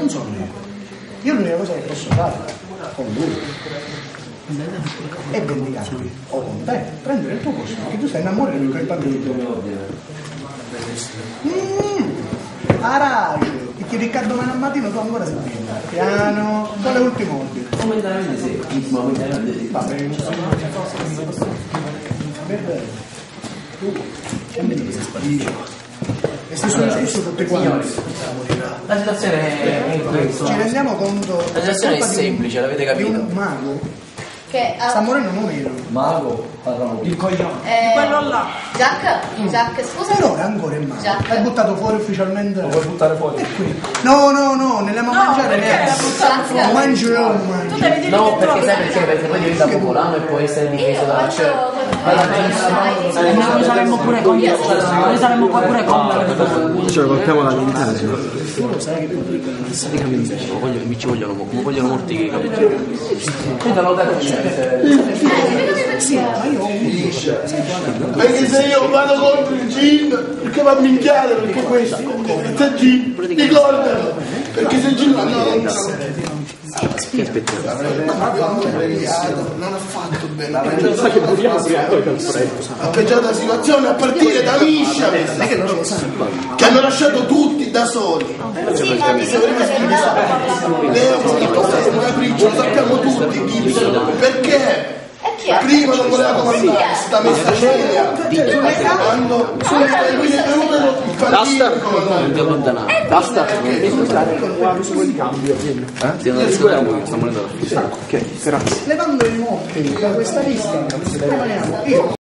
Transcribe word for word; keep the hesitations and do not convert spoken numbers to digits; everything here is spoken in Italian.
non sono io. Io l'unica cosa che posso fare con lui è vendicarmi, o con te, prendere il tuo posto, che tu stai innamorato di quel bambino. Mmm, arace, perché Riccardo Mano al mattino tu ancora sei piano, con le ultime ordini. Momentaneamente sì, momentaneamente sì. Va bene, tu, che mi dici sparito? E se sono discusso tutti quanti. La situazione è questa. Ci rendiamo conto. La situazione è semplice, l'avete capito? Di un mago che sta morendo non ero. Mago, parliamo Il coglione. eh, Quello là. Jack, Jack, scusa. Per ora ancora è mago. Jack. L'hai buttato fuori ufficialmente. Lo vuoi buttare fuori? E qui. No, no, no, ne andiamo a No, mangiare perché neanche. la buttata fuori? Lo mangio io, lo Tu mangio. devi dire No, che perché trovi sai perché? Perché poi diventa popolano e può essere difeso dalla certa. Noi saremmo pure contro. Noi saremmo qua pure contro. Cioè, portiamo la ventesima. Tu lo sai che potrebbero essere Mi ci vogliono, come vogliono morti i capelli. Quindi non lo sì, ma io ho un Perché se io vado contro il gin, perché va a minchiare, perché questo, se gin, ricordalo, perché se gin va non non ha fatto bene. Ha peggiato la situazione a partire da Miscia, che hanno lasciato tutti da soli. Leo, un capriccio, lo sappiamo tutti, Gibson, perché? Prima non voleva comandare, si sta messa scena quando sono venuto il partito Non ti allontanare. Basta. levando i morti da questa lista rimaniamo io